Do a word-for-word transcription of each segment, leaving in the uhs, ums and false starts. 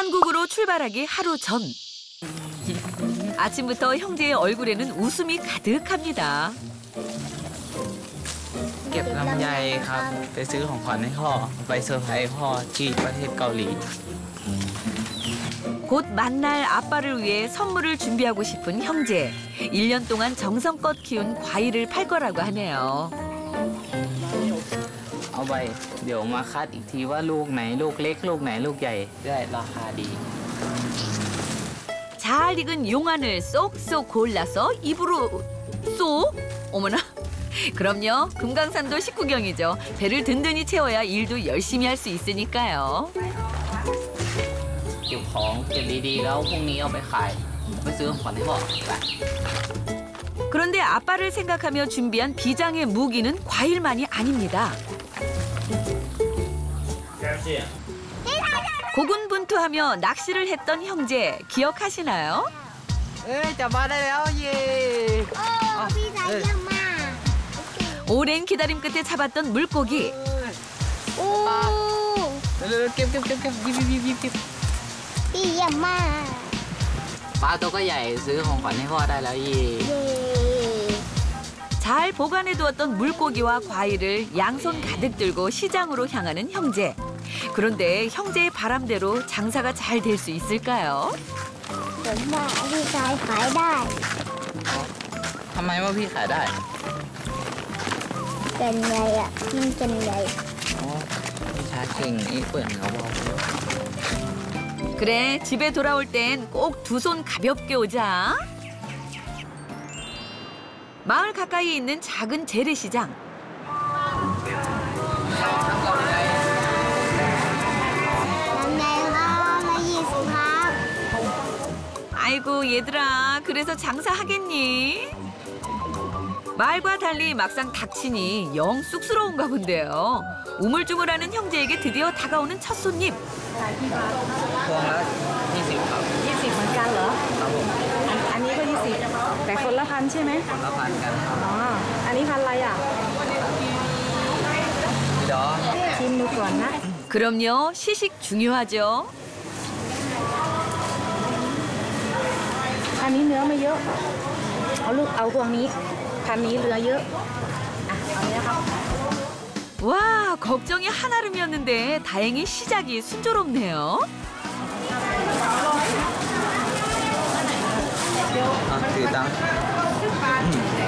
한국으로 출발하기 하루 전. 아침부터 형제의 얼굴에는 웃음이 가득합니다. เก็บลำไยครับไปซื้อของขวัญให้พ่อไปเซอร์ไพรส์พ่อที่ประเทศเกาหลี 곧 만날 아빠를 위해 선물을 준비하고 싶은 형제. 일 년 동안 정성껏 키운 과일을 팔 거라고 하네요. เอาไปเดี๋ยวมาคัดอีกทีว่าลูกไหนลูกเล็กลูกไหนลูกใหญ่ได้ราคาดี 잘 익은 용안을 쏙쏙 골라서 입으로 쏙? 어머나. 그럼요. 금강산도 식구경이죠. 배를 든든히 채워야 일도 열심히 할 수 있으니까요. เก็บของเก็บดีๆแล้วพรุ่งนี้เอาไปขายไปซื้อของขวัญให้พ่อ 그런데 아빠를 생각하며 준비한 비장의 무기는 과일만이 아닙니다. 고군분투하며 낚시를 했던 형제 기억하시나요? เอ้ยจับมาได้แล้วเย่พี่สายเยี่ยมมาก 오랜 기다림 끝에 잡았던 물고기. โอ้เร็วๆเก็บเก็บเก็บเก็บยิบยิบยิบยิบยิบพี่เยี่ยมมากปลาตัวก็ใหญ่ซื้อของขวัญให้พ่อได้แล้วเย่เย้ 잘 보관해두었던 물고기와 과일을 양손 가득 들고 시장으로 향하는 형제. 그런데 형제의 바람대로 장사가 잘 될 수 있을까요? ผมว่าพี่สายขายได้ทำไมว่าพี่ขายได้เป็นไงอ่ะมันเป็นไงอ๋อพี่ชาเก่งอีเปิ่นเขาบอก 그래, 집에 돌아올 땐 꼭 두 손 가볍게 오자. 마을 가까이에 있는 작은 재래시장. ลำไยครับละยี่สิบครับ 아이고 얘들아, 그래서 장사하겠니? 말과 달리 막상 닥치니 영 쑥스러운가 본데요. 우물쭈물하는 형제에게 드디어 다가오는 첫 손님. พวงละยี่สิบครับยี่สิบเหมือนกันเหรอครับผมอันอันนี้ก็ยี่สิบแต่คนละพันใช่ไหมละพันกันครับอ๋อ อันนี้พันอะไรอ่ะเดี๋ยวชิมดูก่อนนะ 그럼요, 시식 중요하죠. อันนี้เนื้อไม่เยอะ เอาลูกเอาพวงนี้ พันนี้เนื้อเยอะ อ่ะ เอาเนี้ยครับ 와, 걱정이 한아름이었는데 다행히 시작이 순조롭네요. อ่ะถือตังค์ขายได้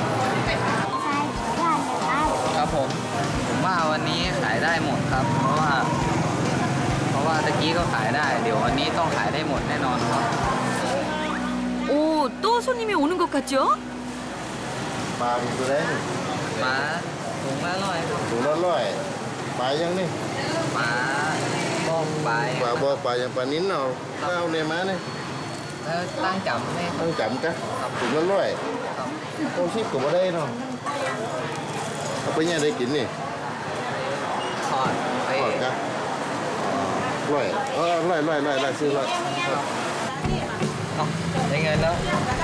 เลยครับครับผมผมว่าวันนี้ขายได้หมดครับ เพราะว่า เพราะว่าตะกี้ก็ขายได้ เดี๋ยววันนี้ต้องขายได้หมดแน่นอนครับ 오, 또 손님이 오는 것 같죠? ปลาเป็นตัวแรกมาถุงละร้อยครับตัวละร้อยปลายังนี่มาบอกไปปลาบอกปลายังปลานิ้นเอาถ้าเอาเนี่ยมาเนี่ยแล้วตั้งจับให้ต้องจำกะถุงละร้อยต้องชิบกับว่าได้เนาะเอาไปเนี่ยได้กินนี่ทอดไปทอดกะร้อยเออร้อยร้อยร้อยร้อยซื้อร้อยครับได้เงินแล้ว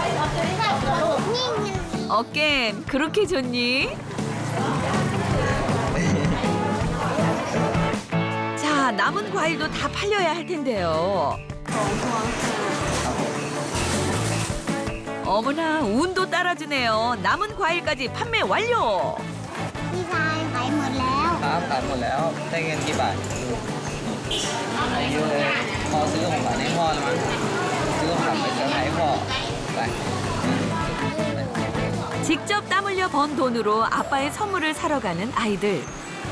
어깬 그렇게 좋니? 자, 남은 과일도 다 팔려야 할 텐데요. 어머나, 운도 따라주네요. 남은 과일까지 판매 완료. พี่ชายขายหมดแล้วครับขายหมดแล้ว ได้เงินกี่บาทอายุเลยพอซื้อของขวัญให้พ่อแล้วมั้งซื้อของขวัญไปเซอร์ไพรส์พ่อไป 직접 땀 흘려 번 돈으로 아빠의 선물을 사러 가는 아이들.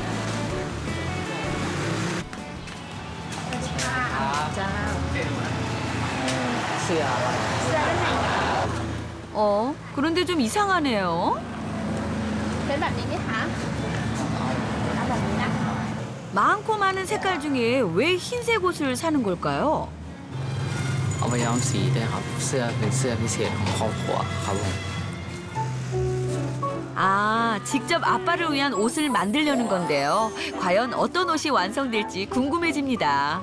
어, 그런데 좀 이상하네요. เป็นแบบนี้ไหมคะ เอาแบบนี้นะ 많고 많은 색깔 중에 왜 흰색 옷을 사는 걸까요? เอาไปย้อมสีด้วยครับ เสื้อเป็นเสื้อพิเศษของครอบครัวครับผม 아, 직접 아빠를 위한 옷을 만들려는 건데요. 과연 어떤 옷이 완성될지 궁금해집니다.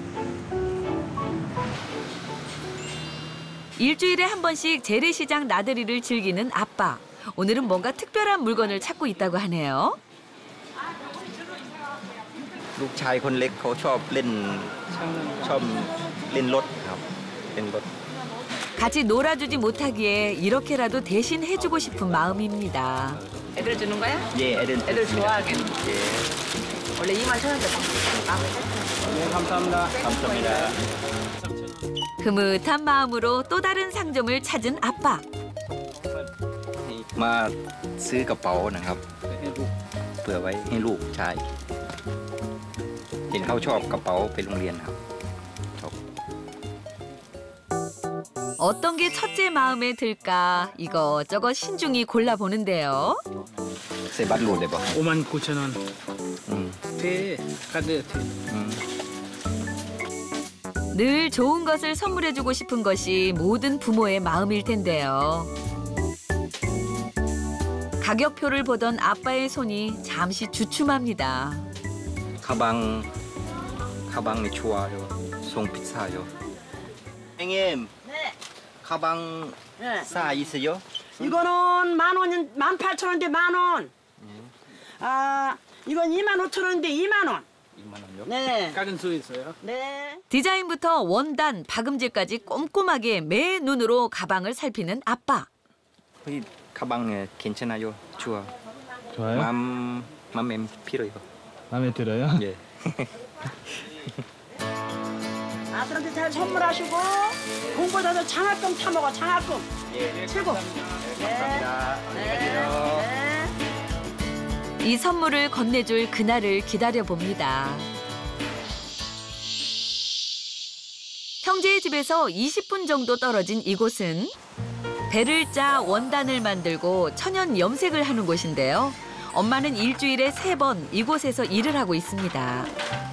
일주일에 한 번씩 재래시장 나들이를 즐기는 아빠. 오늘은 뭔가 특별한 물건을 찾고 있다고 하네요. ลูกชายคนเล็กเขาชอบเล่นช 처음 린롯 린롯 같이 놀아주지 못하기에 이렇게라도 대신 해주고 싶은 마음입니다. 애들 주는 거야? 예, 애들 애들 좋아하겠네. 예. 원래 이만 천원대 네, 감사합니다. 감사합니다. 흐뭇한 마음으로 또 다른 상점을 찾은 아빠. มาซื้อกระเป๋านะครับเผื่อไว้ให้ลูกใช้เห็นเขาชอบกระเป๋าไปโรงเรียนครับ 어떤 게 첫째 마음에 들까 이것저것 신중히 골라보는데요. เซบัตหลุดเลยป่ะ 오만 구천 원. 음. 돼. 카드 돼. 음. 늘 좋은 것을 선물해주고 싶은 것이 모든 부모의 마음일 텐데요. 가격표를 보던 아빠의 손이 잠시 주춤합니다. 가방 가방 미 좋아요. 송 비싸요. 형님. 네. 가방 네. 싸 있어요? 이거는 만 원, 만 팔천 원인데 만 원. 아, 이건 이만 오천 원인데 이만 원. 이만 원요? 네. 작은 수 있어요. 네. 디자인부터 원단, 박음질까지 꼼꼼하게 매 눈으로 가방을 살피는 아빠. 이 가방 괜찮아요. 좋아. 좋아요? 맘 맘에 필요해요. 마음에 들어요? 예. 아들한테 잘 선물하시고 공부하다 장학금 타먹어 장학금. 예. 최고. 감사합니다. 네. 네. 이 선물을 건네줄 그날을 기다려봅니다. 형제의 집에서 이십 분 정도 떨어진 이곳은 배를 짜 원단을 만들고 천연 염색을 하는 곳인데요. 엄마는 일주일에 세 번 이곳에서 일을 하고 있습니다.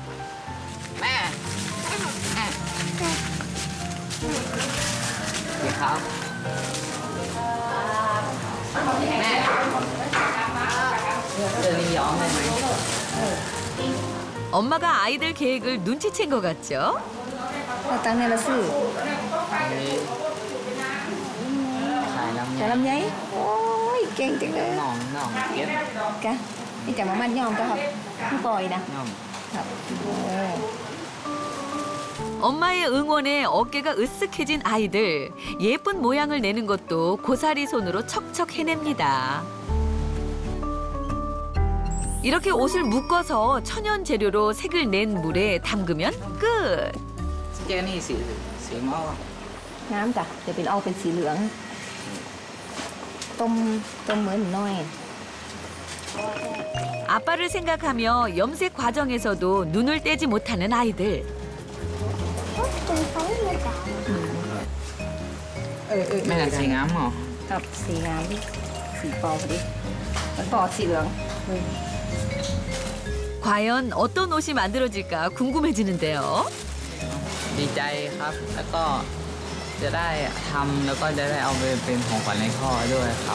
엄마가 아이들 계획을 눈치챈 것 같죠? Tăng này là sử. Chả làm giấy. Ôi, khen tiếng đấy. ngon ngon kiếm Cả. Đi chả mắm ăn nhom cho học. Không bòi nè. ngon Học. Ồ. 엄마의 응원에 어깨가 으쓱해진 아이들. 예쁜 모양을 내는 것도 고사리 손으로 척척 해냅니다. 이렇게 옷을 묶어서 천연 재료로 색을 낸 물에 담그면 끝. cái này xỉ xỉ máu น้ำจ้ะเดี๋ยวเป็นเอาเป็นสีเหลือง ต้ม ต้มเหมือนน้อย 아빠를 생각하며 염색 과정에서도 눈을 떼지 못하는 아이들. mấy là xỉ ngắm hả กับสีงามดิสีปอพอดีมันปอสีเหลือง 과연 어떤 옷이 만들어질까 궁금해지는데요. ดีใจครับแล้วก็จะได้ทำแล้วก็จะได้เอาไปเป็นของขวัญให้พ่อด้วยครับ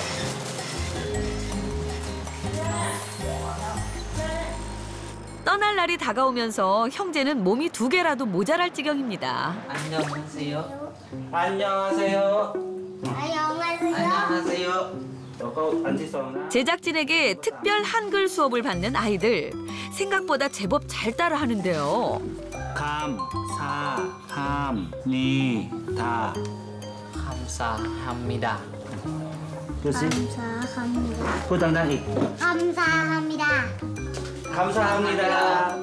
떠날 날이 다가오면서 형제는 몸이 두 개라도 모자랄 지경입니다. 안녕하세요. 안녕하세요. 안녕하세요. 제작진에게 특별 한글 수업을 받는 아이들. 생각보다 제법 잘 따라하는데요. 감, 사, 함, 리, 다. 감사합니다. 그렇지? 감사합니다. 그 당당히. 감사합니다. 감사합니다.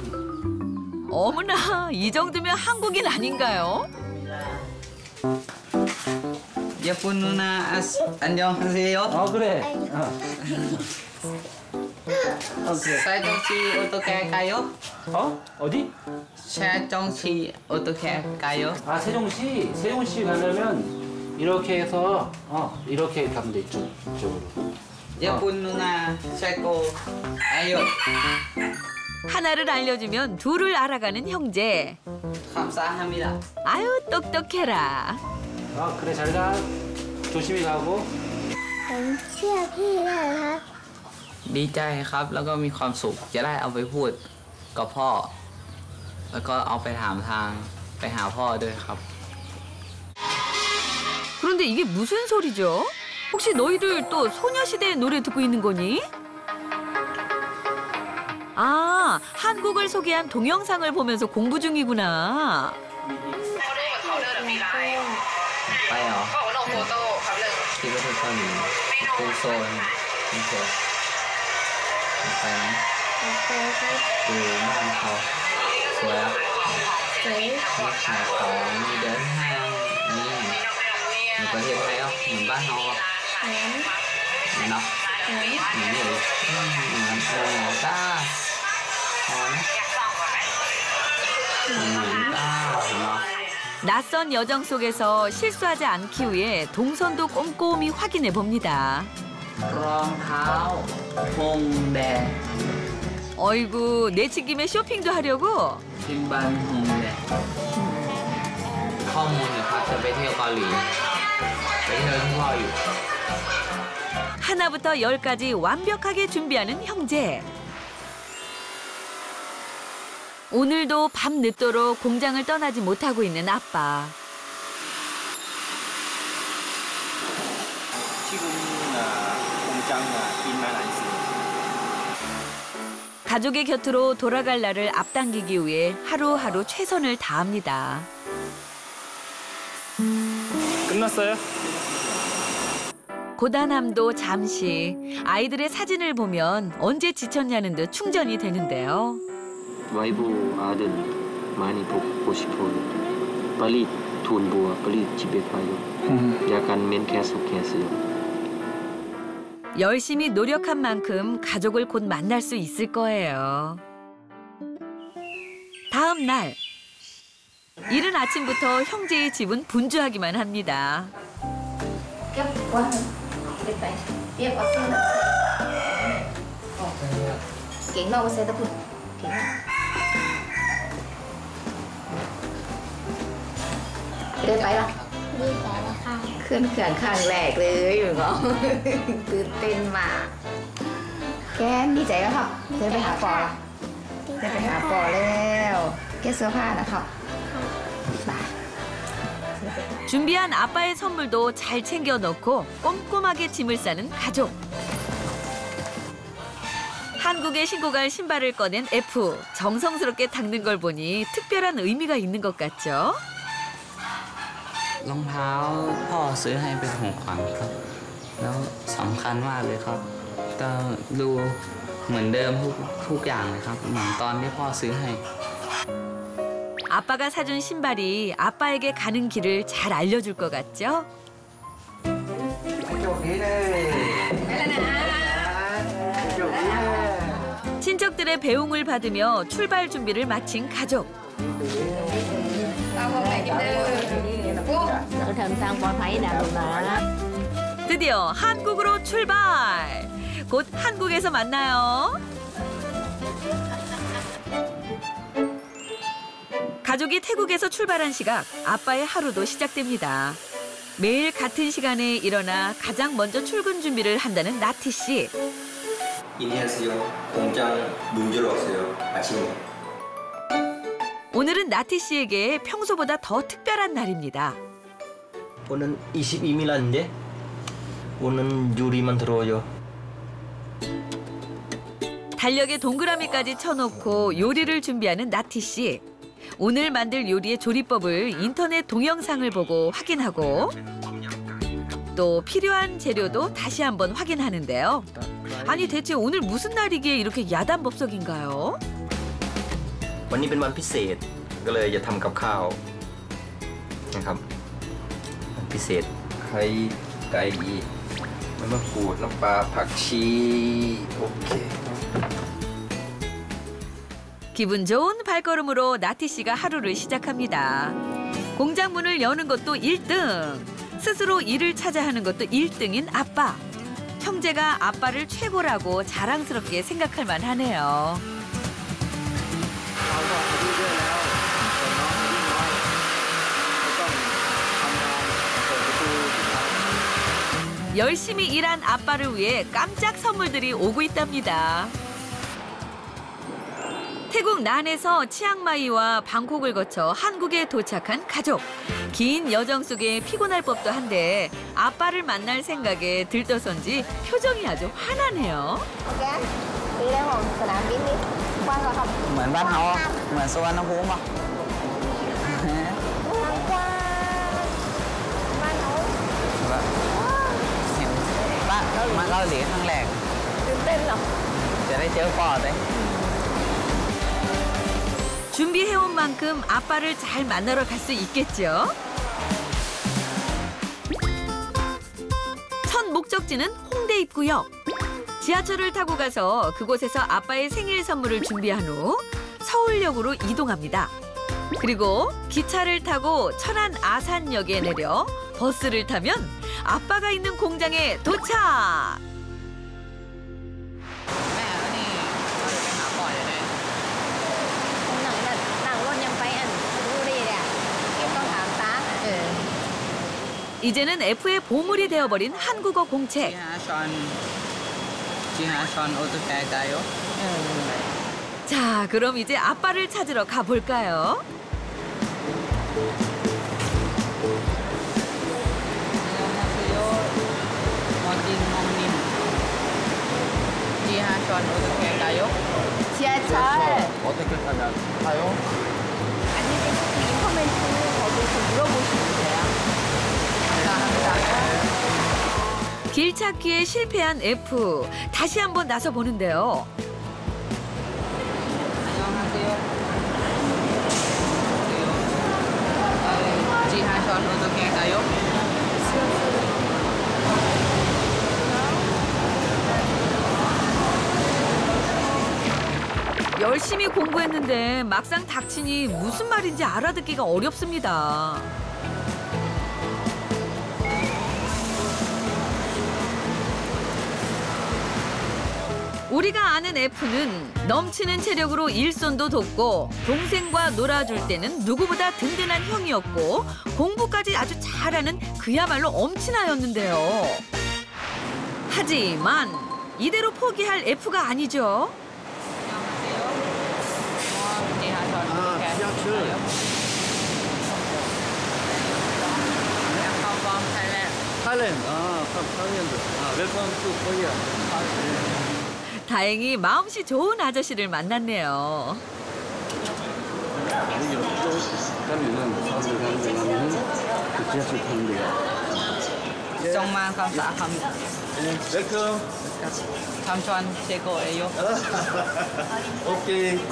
어머나, 이 정도면 한국인 아닌가요? 예쁜 누나 아스, 안녕하세요. 어, 그래. 어. 쌀정치 어떻게 할까요? 어? 어디? 쌀정치 어떻게 할까요? 아, 세종시. 세종시 가려면 이렇게 해서 어, 이렇게 가면 돼, 이쪽. 이쪽으로. 예쁜 누나 쌀고 아요. 하나를 알려주면 둘을 알아가는 형제. 감사합니다. 아유, 똑똑해라. 아, 그래, 잘 가. 조심히 가고. ผมเชื่อพี่นะครับดีใจครับแล้วก็มีความสุขจะได้เอาไปพูดกับพ่อ แล้วก็เอาไปถามทางไปหาพ่อด้วยครับ 그런데 이게 무슨 소리죠? 혹시 너희들 또 소녀시대 노래 듣고 있는 거니? 아, 한국을 소개한 동영상을 보면서 공부 중이구나. ไปเหรอคิดว่าเป็นเกาหลีปูโซนโอเคไปไหมดูบ้านเขาสวยอ่ะมีขายของมีเดินห้างนี่เหมือนประเทศไทยอ่ะเหมือนบ้านเราอ่ะเนาะเหมือนอยู่เหมือนโมโมต้าพอไหมเหมือนต้าเนาะ 낯선 여정 속에서 실수하지 않기 위해 동선도 꼼꼼히 확인해 봅니다. รองเท้าฮงแด 어이구, 내친 김에 쇼핑도 하려고? ทิมบันฮงแดข้อมูลนะครับจะไปเที่ยวเกาหลีไปเที่ยวที่พ่ออยู่ 하나부터 열까지 완벽하게 준비하는 형제. 오늘도 밤 늦도록 공장을 떠나지 못하고 있는 아빠. 지금 공장 일만 안 쓰고. 가족의 곁으로 돌아갈 날을 앞당기기 위해 하루하루 최선을 다합니다. 끝났어요? 고단함도 잠시. 아이들의 사진을 보면 언제 지쳤냐는 듯 충전이 되는데요. 와이프 아들 많이 보고 싶어요. 빨리 돈 모아 빨리 집에 가요. 약간 맨 계속했어요. 열심히 노력한 만큼 가족을 곧 만날 수 있을 거예요. 다음 날. 이른 아침부터 형제의 집은 분주하기만 합니다. Đi phải không? ดีใจแล้วค่ะขึ้นเขื่อนครั้งแรกเลยอยู่เนาะ ตื่นเต้นมากแกนดีใจแล้วครับจะไปหาปอละดีจะใจไปหาปอแล้วแกเสื้อผ้านะครับไป 준비한 아빠의 선물도 잘 챙겨 넣고 꼼꼼하게 짐을 싸는 가족. 한국에 신고 갈 신발을 꺼낸 F. 정성스럽게 닦는 걸 보니 특별한 의미가 있는 것 같죠? รองเท้าพ่อซื้อให้เป็นของขวัญครับ แล้วสำคัญมากเลยครับก็ดูเหมือนเดิมทุกทุกอย่างเลยครับเหมือนตอนที่พ่อซื้อให้ 아빠가 사준 신발이 아빠에게 가는 길을 잘 알려줄 것 같죠? 친척들의 배웅을 받으며 출발 준비를 마친 가족. 드디어 한국으로 출발! 곧 한국에서 만나요. 가족이 태국에서 출발한 시각, 아빠의 하루도 시작됩니다. 매일 같은 시간에 일어나 가장 먼저 출근 준비를 한다는 나티 씨. 안녕하세요. 공장 문 열어 왔어요. 아침에. 오늘은 나티 씨에게 평소보다 더 특별한 날입니다. 오늘 이십이 일인데 오늘 요리만 들어오요. 달력에 동그라미까지 쳐놓고 요리를 준비하는 나티 씨. 오늘 만들 요리의 조리법을 인터넷 동영상을 보고 확인하고 또 필요한 재료도 다시 한번 확인하는데요. 아니 대체 오늘 무슨 날이기에 이렇게 야단법석인가요? วันนี้เป็นวันพิเศษก็เลยจะทำกับข้าวนะครับวันพิเศษไข่ไก่มะมะกรูดน้ำปลาผักชีโอเค 기분 좋은 발걸음으로 나티 씨가 하루를 시작합니다. 공장 문을 여는 것도 일 등. 스스로 일을 찾아 하는 것도 일 등인 아빠. 형제가 아빠를 최고라고 자랑스럽게 생각할 만하네요. 열심히 일한 아빠를 위해 깜짝 선물들이 오고 있답니다. 태국 난에서 치앙마이와 방콕을 거쳐 한국에 도착한 가족. 긴 여정 속에 피곤할 법도 한데 아빠를 만날 생각에 들떠선지 표정이 아주 환하네요. đi ra ngoài sân đá bến đi quan rồi không? เหมือนบ้านเฮาเหมือนสวนน้ำพุป่ะ Tham quan ban ấu เห็นบ้านมาเกาหลีครั้งแรกตื่นเต้นเหรอจะได้เจอพ่อเลย 준비해온 만큼 아빠를 잘 만나러 갈 수 있겠죠? 첫 목적지는 홍대 입구역. 지하철을 타고 가서 그곳에서 아빠의 생일 선물을 준비한 후 서울역으로 이동합니다. 그리고 기차를 타고 천안 아산역에 내려 버스를 타면 아빠가 있는 공장에 도착! แม่แล้วนี่เราจะไปหาพ่อจะได้หนังน่ะหนังรถยังไปอันดูดีเลยอ่ะต้องถามตาเออ 이제는 F의 보물이 되어버린 한국어 공책. จีฮาชอนจีฮาชอนโอตุแกกายโย 자, 그럼 이제 아빠를 찾으러 가볼까요? 안녕하세요. 원진 몽님. 지하철 어떻게 가요? 지하철 어떻게 타면 타요? 아니면 그 인포메이션 거기서 물어보시면 돼요. 감사합니다. 길 찾기에 실패한 F. 다시 한번 나서 보는데요. 안녕하세요. 안녕하세요. 지하철 어떻게 가요? 열심히 공부했는데 막상 닥치니 무슨 말인지 알아듣기가 어렵습니다. 우리가 아는 F는 넘치는 체력으로 일손도 돕고 동생과 놀아줄 때는 누구보다 든든한 형이었고 공부까지 아주 잘하는 그야말로 엄친아였는데요. 하지만 이대로 포기할 F가 아니죠. 지하철 아, 어떻게 지하철. 가요? Welcome from Thailand. 타일랜드. 아, 타일랜드. 아, 웰컴 투 코리아. 다행히 마음씨 좋은 아저씨를 만났네요. 여기 이쪽 가면은 사람들 가는 데 가면은 그 지하철 타는 데가. 정말 감사합니다. 웰컴. 삼촌 최고예요. 오케이.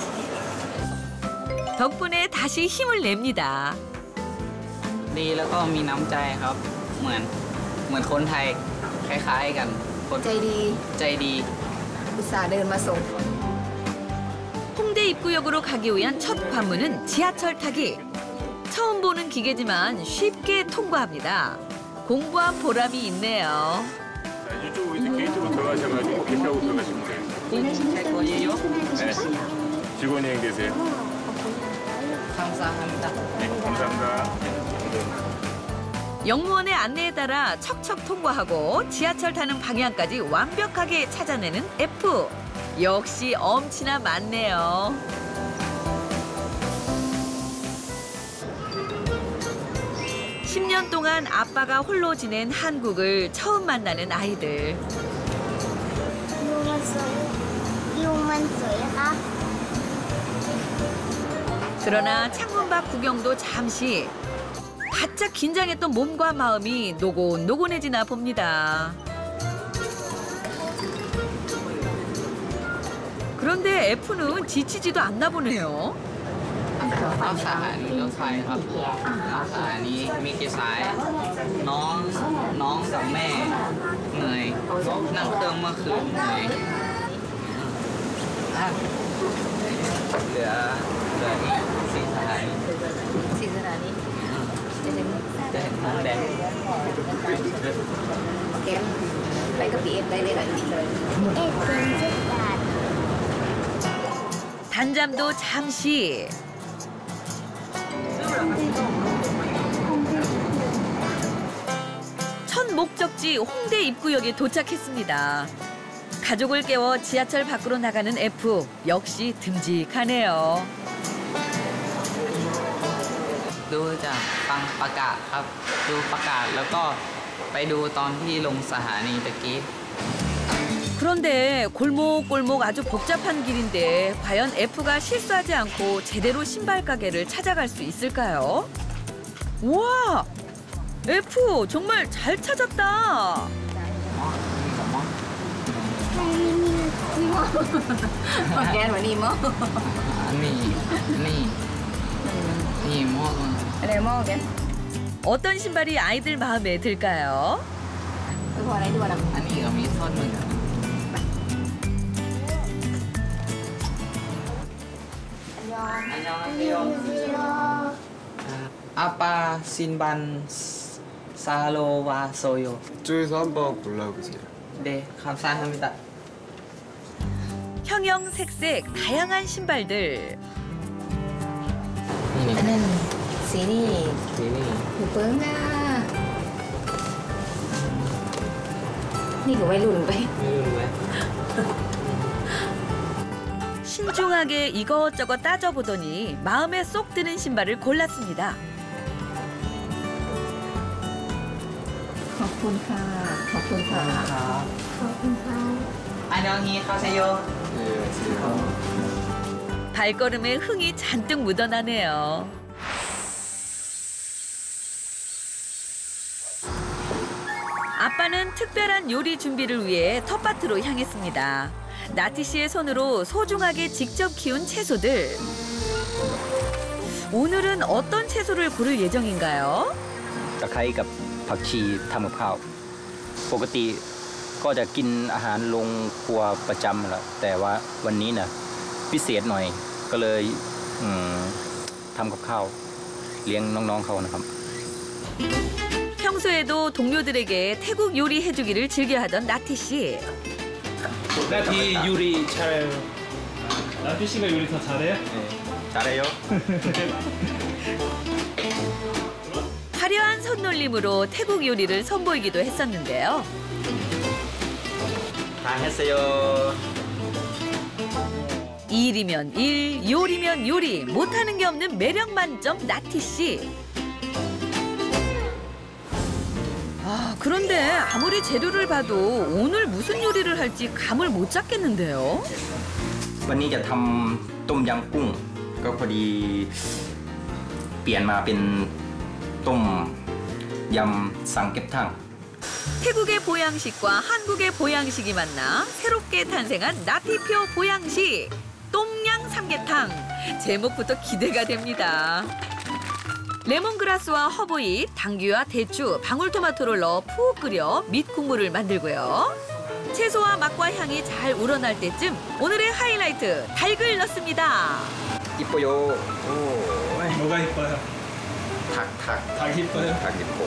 덕분에 다시 힘을 냅니다. ดีแล้วก็มีน้ำใจครับ เหมือนเหมือนคนไทยคล้ายๆกันคนใจดีใจดีอุตส่าห์เดินมาส่ง 홍대 입구역으로 가기 위한 첫 관문은 지하철 타기. 처음 보는 기계지만 쉽게 통과합니다. 공부한 보람이 있네요. 이쪽으로 이제 게이트로 들어가셔가지고 개표하고 들어가시면 돼요. 최고예요. 네. 직원여행 되세요. 감사합니다. 네, 감사합니다. 영무원의 안내에 따라 척척 통과하고 지하철 타는 방향까지 완벽하게 찾아내는 F. 역시 엄치나 많네요. 십 년 동안 아빠가 홀로 지낸 한국을 처음 만나는 아이들. ยูมันสวยยูมันสวยครับ 그러나 창문 밖 구경도 잠시. 바짝 긴장했던 몸과 마음이 노곤노곤해지나 봅니다. 그런데 F는 지치지도 않나 보네요. เอาสถานีรถไฟครับเอาสถานีมีกี่สาย น้องน้องกับแม่เหนื่อยนั่งเครื่องเมื่อคืนเหนื่อยอ่ะเหลือเหลืออีกสี่สถานีสี่สถานีจะถึงจะเห็นทางแดงโอเคไปกับพี่เอฟได้เลยหน่อยดีเลยเอ็ดเป็นสิบบาท 단잠도 잠시. 첫 목적지 홍대 입구역에 도착했습니다. 가족을 깨워 지하철 밖으로 나가는 F. 역시 듬직하네요. ดูจากฟังประกาศครับ ดูประกาศแล้วก็ไปดูตอนที่ลงสถานีตะกี้ 그런데 골목골목 아주 복잡한 길인데 과연 F가 실수하지 않고 제대로 신발 가게를 찾아갈 수 있을까요? 우와! F 정말 잘 찾았다. Gan và Nemo. Ni, ni, ni mua. Nemo kìa. 어떤 신발이 아이들 마음에 들까요? Tôi vào đây tôi vào đâu? Anh đi có miếng son mình. 안녕하세요. 아빠 신반 사로 와서요. 이쪽에서 한번 골라보세요. 네, 감사합니다. 형형색색 다양한 신발들. Anh sini. Ini. Bướng à. Ni của bay luôn vậy. 이거는 왜? 신중하게 이것저것 따져보더니 마음에 쏙 드는 신발을 골랐습니다. ขอบคุณค่ะ ขอบคุณค่ะ ขอบคุณค่ะ 안녕히 가세요. 네, 안녕하세요. 발걸음에 흥이 잔뜩 묻어나네요. 아빠는 특별한 요리 준비를 위해 텃밭으로 향했습니다. 나티 씨의 손으로 소중하게 직접 키운 채소들. 오늘은 어떤 채소를 고를 예정인가요? ตะไคร้กับผักชีทำกับข้าวปกติก็จะกินอาหารโรงครัวประจำแหละแต่ว่าวันนี้น่ะพิเศษหน่อยก็เลยอืมทำกับข้าวเลี้ยงน้องๆเขานะครับ 평소에도 동료들에게 태국 요리 해주기를 즐겨하던 나티 씨. 나티 요리 잘해요. 나티 씨가 요리 더 잘해요? 네, 잘해요. 화려한 손놀림으로 태국 요리를 선보이기도 했었는데요. 잘했어요. 일이면 일, 요리면 요리, 못하는 게 없는 매력 만점 나티 씨. 아, 그런데 아무리 재료를 봐도 오늘 무슨 요리를 할지 감을 못 잡겠는데요. วันนี้จะทำต้มยำกุ้งก็พอดีเปลี่ยนมาเป็นต้มยำซังเก็บ탕 태국의 보양식과 한국의 보양식이 만나 새롭게 탄생한 나티표 보양식 똠양 삼계탕. 제목부터 기대가 됩니다. 레몬그라스와 허브잎, 당귀와 대추, 방울토마토를 넣어 푹 끓여 밑 국물을 만들고요. 채소와 맛과 향이 잘 우러날 때쯤 오늘의 하이라이트 닭을 넣습니다. 이뻐요. 뭐가 이뻐요? 닭, 닭. 닭 이뻐요? 닭 이뻐.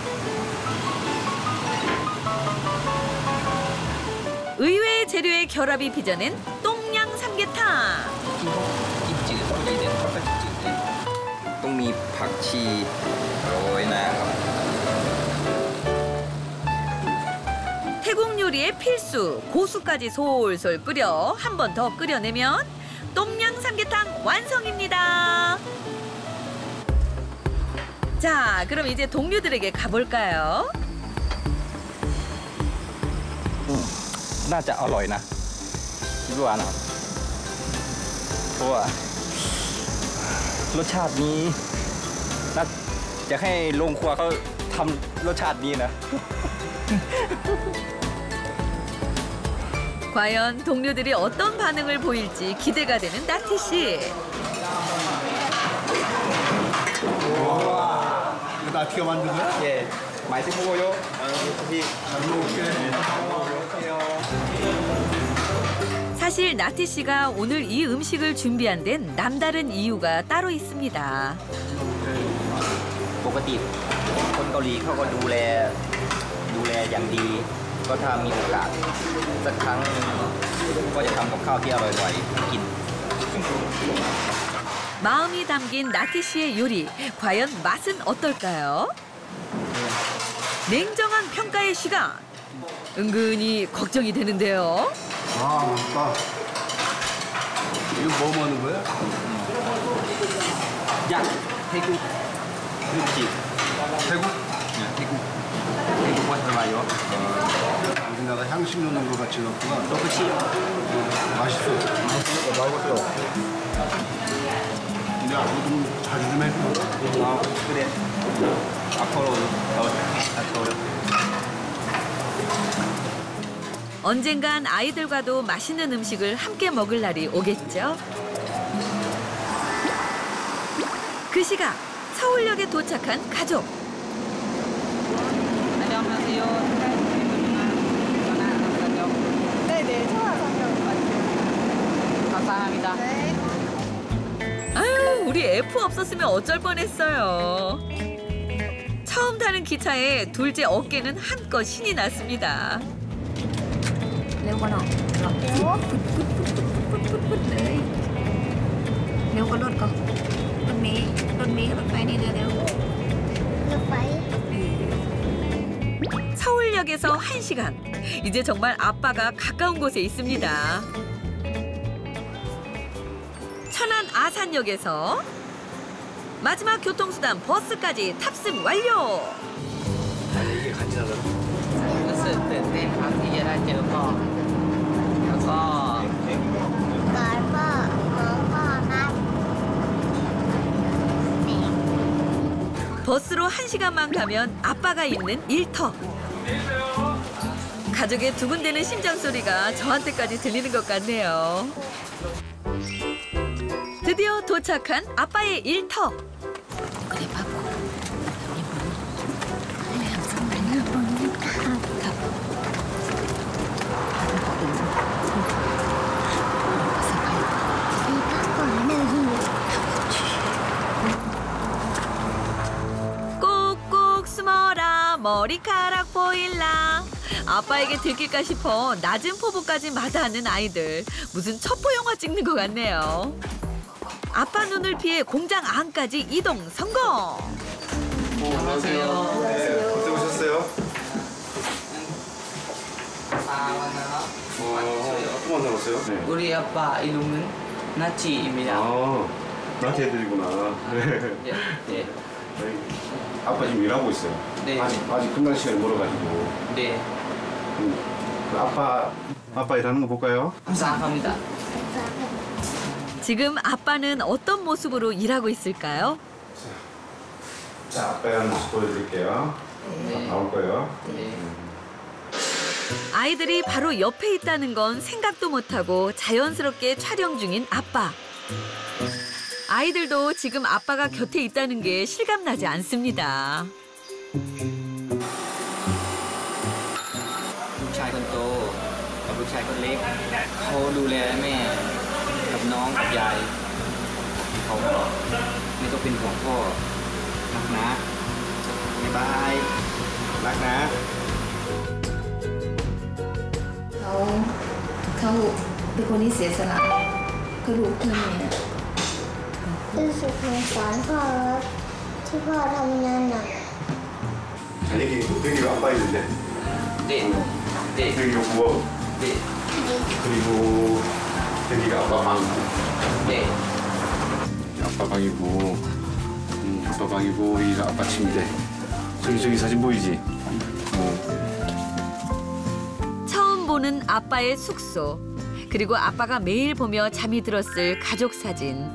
의외의 재료의 결합이 빚어낸 똠양 삼계탕. กินจืดต้องมีเด่นก็เป็นจืดเลยต้องมีผักชีโรยนะครับ 태국 요리의 필수 고수까지 솔솔 뿌려 한 번 더 끓여내면 똠양 삼계탕 완성입니다. 자, 그럼 이제 동료들에게 가볼까요? น่าจะอร่อยนะคิดว่านะครับเพราะว่า รสชาตินี้น่าอยากให้โรงครัวเขาทำรสชาตินี้นะ 과연 동료들이 어떤 반응을 보일지 기대가 되는 나티 씨. 이거 나티가 만든 거야? 예, 많이 먹어요. 잘 먹을게. 사실 나티 씨가 오늘 이 음식을 준비한 데는 남다른 이유가 따로 있습니다. ปกติคนเกาหลีเขาก็ดูแลดูแลอย่างดี ก็ถ้ามีโอกาสสักครั้งก็จะทำกับข้าวที่อร่อยๆกิน 마음이 담긴 나티 씨의 요리, 과연 맛은 어떨까요? 냉정한 평가의 시간. 은근히 걱정이 되는데요. 아, 아빠. 이거 뭐 먹는 거야? 야, 태국 김치. 태국? 네, 태국. 태국 맛 얼마요? 거기다가 향신료 넣은 거 같이 넣었구나. 똑같이 맛있어. 맛있어. 근데 앞으로 좀 자주 좀 해줘. 아, 그래. 앞으로 더 앞으로. 언젠간 아이들과도 맛있는 음식을 함께 먹을 날이 오겠죠. 그 시각 서울역에 도착한 가족. 네네, 청와상경 감사합니다. 네. 아유, 우리 F 없었으면 어쩔 뻔했어요. 처음 타는 기차에 둘째 어깨는 한껏 신이 났습니다. เร็วกว่าหน่อยเร็วฟุดๆๆๆเลยเร็วกว่ารถก่อนรถเมล์รถเมล์กับรถไฟนี่เร็วรถไฟ 서울역에서 한 시간. 이제 정말 아빠가 가까운 곳에 있습니다. 천안 아산역에서 마지막 교통수단 버스까지 탑승 완료. 이게 같이 나가. รู้สึกตื่นเต้นครับที่จะได้เจอพ่อแล้วก็กอดพ่อขอพ่อครับ 버스로 한 시간만 가면 아빠가 있는 일터. 가족의 두근대는 심장 소리가 저한테까지 들리는 것 같네요. 드디어 도착한 아빠의 일터. 그래 바보 그래 항상 많이 보니까 꼭꼭 숨어라 머리카락 보일라. 아빠에게 들킬까 싶어 낮은 포부까지 마다하는 아이들. 무슨 첩보 영화 찍는 것 같네요. 아빠 눈을 피해 공장 안까지 이동 성공. 안녕하세요. 네, 어때 오셨어요? 아 만나나? 어, 또 만나봤어요? 네. 우리 아빠 이름은 나치입니다. 아, 나한테 해드리구나. 예, 예. 아빠 지금 일하고 있어요. 네. 아직, 아직 끝날 시간이 멀어가지고. 네. 음, 그 아빠, 아빠 일하는 거 볼까요? 감사합니다. 지금 아빠는 어떤 모습으로 일하고 있을까요? 자, 아빠 일하는 모습 보여드릴게요. 네. 나올 거예요. 네. 아이들이 바로 옆에 있다는 건 생각도 못하고 자연스럽게 촬영 중인 아빠. 아이들도 지금 아빠가 곁에 있다는 게 실감나지 않습니다. ลูกชายคนโตกับลูกชายคนเล็กเขาดูแลแม่กับน้องกับยายเขาก็ไม่ต้องเป็นห่วงพ่อรักนะบ๊ายบายรักนะเขาเขาเป็นคนที่เสียสละเพื่อลูกเพื่อเมียรู้สึกสงสารพ่อครับที่พ่อทำงานหนัก 여기, 여기가 아빠 있는데. 네. 네. 여기가 부엌. 네. 그리고 여기가 아빠 방. 네. 아빠 방이고, 음, 아빠 방이고, 여기가 아빠 침대. 저기 저기 사진 보이지? 어. 처음 보는 아빠의 숙소. 그리고 아빠가 매일 보며 잠이 들었을 가족 사진.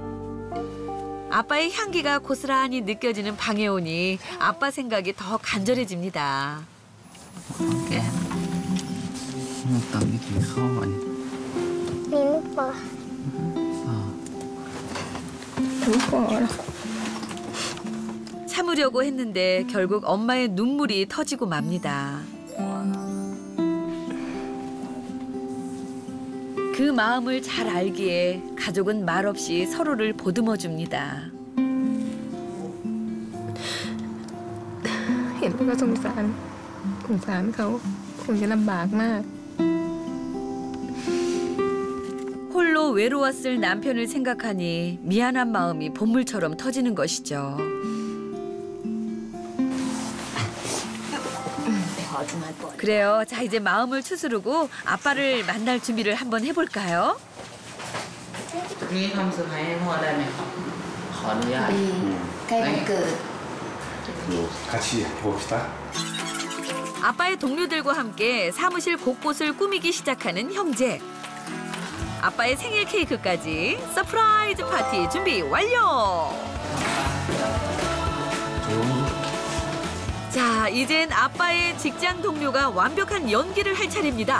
아빠의 향기가 고스란히 느껴지는 방에 오니 아빠 생각이 더 간절해집니다. แกตอนไม่กินข้าวอ่ะมีลูกปอ 참으려고 했는데 결국 엄마의 눈물이 터지고 맙니다. 그 마음을 잘 알기에 가족은 말없이 서로를 보듬어 줍니다. เห็นก็สงสารสงสารเขาคงจะลำบากมาก 홀로 외로웠을 남편을 생각하니 미안한 마음이 본물처럼 터지는 것이죠. 그래요. 자, 이제 마음을 추스르고 아빠를 만날 준비를 한번 해볼까요? นี่ทำเซอร์ไพรส์ให้พ่อได้ไหมครับขออนุญาตใกล้วันเกิด 같이 해봅시다. 아빠의 동료들과 함께 사무실 곳곳을 꾸미기 시작하는 형제. 아빠의 생일 케이크까지 서프라이즈 파티 준비 완료! 자, 이젠 아빠의 직장 동료가 완벽한 연기를 할 차례입니다.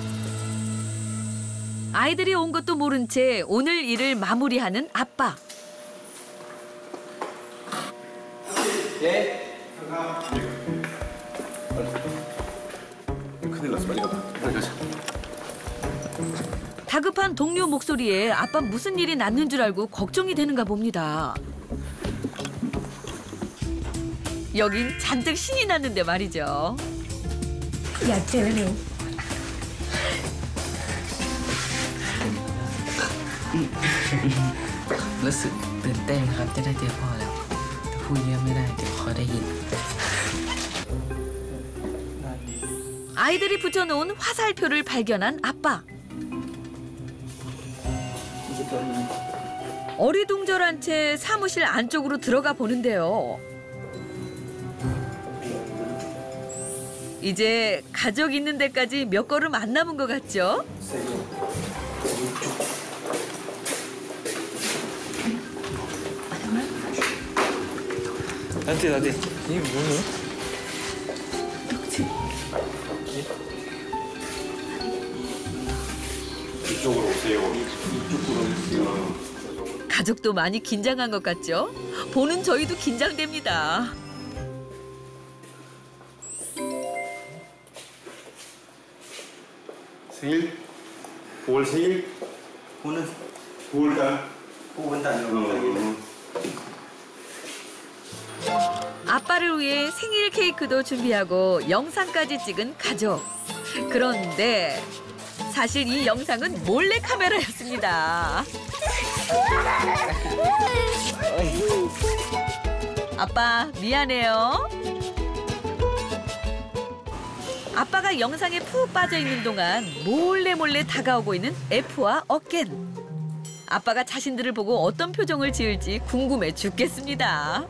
아이들이 온 것도 모른 채 오늘 일을 마무리하는 아빠. 예? 큰일 났어. 빨리 가봐. 빨리 가자. 다급한 동료 목소리에 아빠 무슨 일이 났는 줄 알고 걱정이 되는가 봅니다. 여긴 잔뜩 신이 났는데 말이죠. อยากเจอหนูรู้สึกตื่นเต้นครับจะได้เจอพ่อแล้วแต่พูดเยอะไม่ได้เดี๋ยวเขาได้ยิน 아이들이 붙여놓은 화살표를 발견한 아빠. 어리둥절한 채 사무실 안쪽으로 들어가 보는데요. 이제 가족 있는 데까지 몇 걸음 안 남은 것 같죠? 나한테 나한테 이게 뭐니? 이쪽으로 오세요. 이쪽으로 오세요. 가족도 많이 긴장한 것 같죠? 보는 저희도 긴장됩니다. 생일? 구월 생일? 오늘 구월달? 구월달 어. 아빠를 위해 생일 케이크도 준비하고 영상까지 찍은 가족. 그런데 사실 이 영상은 몰래 카메라였습니다. 아빠 미안해요. 아빠가 영상에 푹 빠져 있는 동안 몰래 몰래 다가오고 있는 F와 어깬. 아빠가 자신들을 보고 어떤 표정을 지을지 궁금해 죽겠습니다.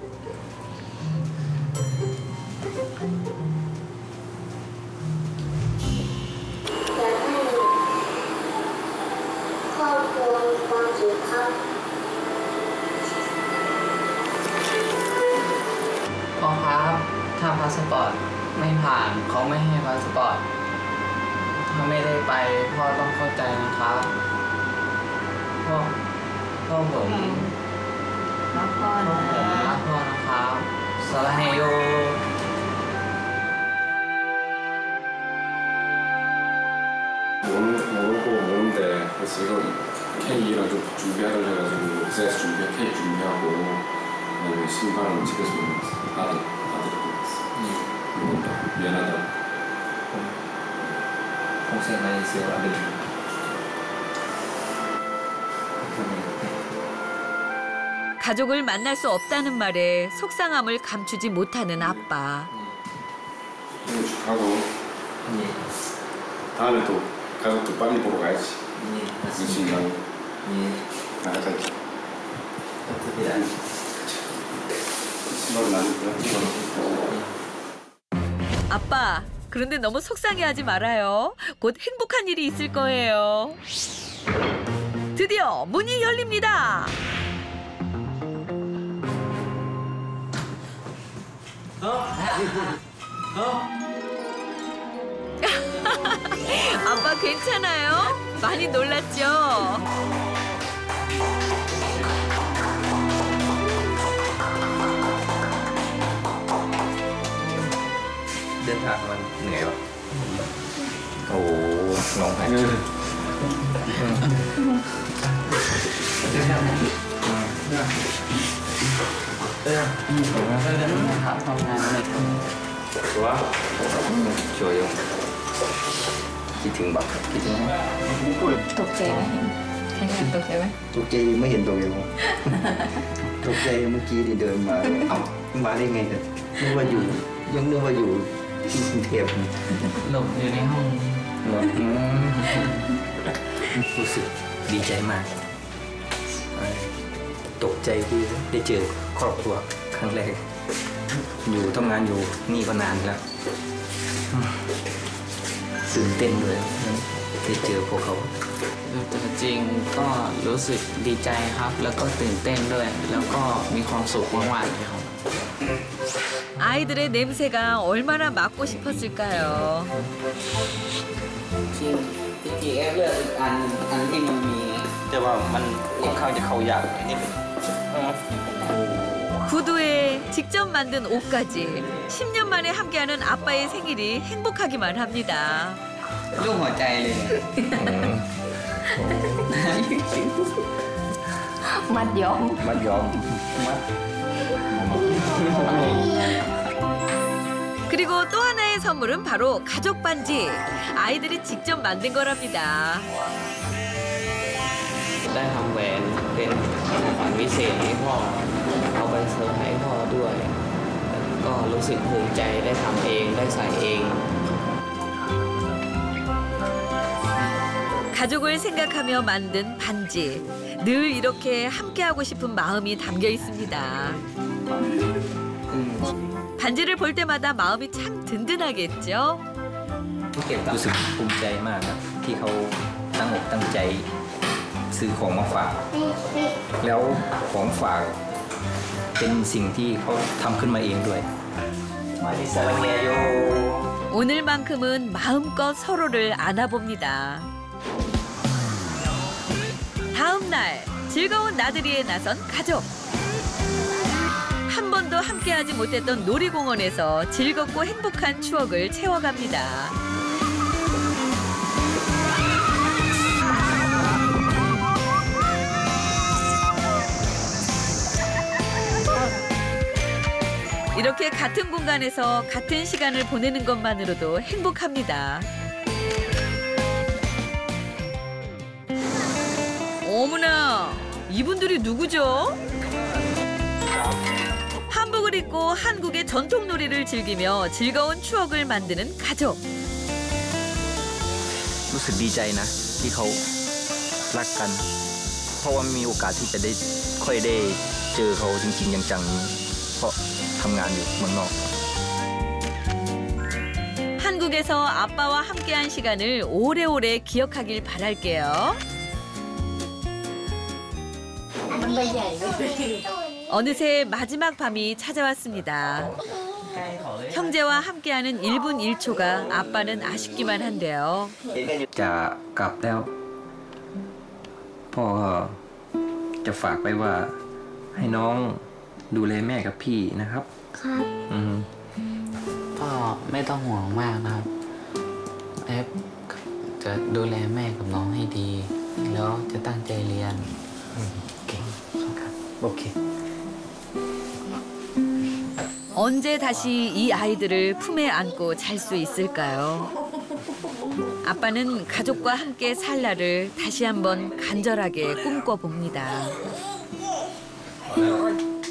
พ่อครับถ้าพาสปอร์ตไม่ผ่านเขาไม่ให้พาสปอร์ตถ้าไม่ได้ไปพ่อต้องเข้าใจนะครับพ่อพ่อผมรักพ่อนะรักพ่อนะครับสาระเฮโย 오늘 오고 오는데 그래서 이거 케이크랑 좀 준비하려고 해가지고 회사에서 준비 케이크 준비하고 그다음에 신발은 집에서 먹었어. 아들 아들이 먹었어. 먹었다. 미안하다. 고생 많이 했어요 아들. 가족을 만날 수 없다는 말에 속상함을 감추지 못하는 아빠. 생일 축하하고 예. 다음에 또 가족들 빨리 보러 가야지. 예. 신랑. 예. 나가자. 감사합니다. 신발은 안 입고. 아빠, 그런데 너무 속상해하지 말아요. 곧 행복한 일이 있을 거예요. 드디어 문이 열립니다. 아빠 괜찮아요? 많이 놀랐죠? Đến thang mình nghèo. Ồ, ngon hả? Quá. Trời ơi. Chị thường bật, chị thường bật. ตกใจไหมใครๆตกใจไหมตกใจไม่เห็นตัวเองตกใจเมื่อกี้ที่เดินมาเอ้ามาได้ไงกันนึกว่าอยู่ยังนึกว่าอยู่ที่กรุงเทพหลบอยู่ในห้องรู้สึกดีใจมากตกใจที่ได้เจอครอบครัวครั้งแรกอยู่ทำงานอยู่นี่ก็นานแล้วตื่นเต้นด้วยได้เจอพวกเขาแต่จริงก็รู้สึกดีใจครับ แล้วก็ตื่นเต้นด้วย แล้วก็มีความสุขมากๆเลยครับ 아이들의 냄새가 얼마나 맡고 싶었을까요? จริงจริงๆแอบเลือกอีกอันอันที่มันมีแต่ว่ามันค่อนข้างจะเข้ายากนิดนึง 구두에 직접 만든 옷까지 십 년 만에 함께하는 아빠의 생일이 행복하기만 합니다. รูปหัวใจเลยมัดย้อมมัดยอมมัด 그리고 또 하나의 선물은 바로 가족 반지. 아이들이 직접 만든 거랍니다. ได้ทำแหวนเป็นของขวัญพิเศษให้พ่อเอาไปเซอร์ไพรส์พ่อด้วย ก็รู้สึกภูมิใจได้ทำเองได้ใส่เอง 가족을 생각하며 만든 반지. 늘 이렇게 함께하고 싶은 마음이 담겨 있습니다. 반지를 볼 때마다 마음이 참 든든하겠죠? รู้สึกภูมิใจมากครับที่เขาตั้งอกตั้งใจซื้อของมาฝาก แล้วของฝากเป็นสิ่งที่เขาทำขึ้นมาเองด้วย มาดิซาลังเยโย 오늘만큼은 마음껏 서로를 안아봅니다. 다음 날 즐거운 나들이에 나선 가족. 한 번도 함께하지 못했던 놀이공원에서 즐겁고 행복한 추억을 채워갑니다. 이렇게 같은 공간에서 같은 시간을 보내는 것만으로도 행복합니다. 어머나, 이분들이 누구죠? 한복을 입고 한국의 전통 놀이를 즐기며 즐거운 추억을 만드는 가족. รู้สึกดีใจนะที่เขารักกัน เพราะว่ามีโอกาสที่จะได้ค่อยได้เจอเขาจริงๆจังๆเพราะทำงานอยู่เมืองนอก 한국에서 아빠와 함께한 시간을 오래오래 기억하길 바랄게요. 어느새 마지막 밤이 찾아왔습니다. 형제와 함께하는 일 분 일 초가 아빠는 아쉽기만 한데요. จะกลับแล้วพ่อก็จะฝากไว้ว่าให้น้องดูแลแม่กับพี่นะครับครับอืมพ่อไม่ต้องห่วงมากนะครับแอฟจะดูแลแม่กับน้องให้ดี แล้วจะตั้งใจเรียนเก่งครับโอเค 언제 다시 이 아이들을 품에 안고 잘 수 있을까요? 아빠는 가족과 함께 살 날을 다시 한번 간절하게 꿈꿔봅니다.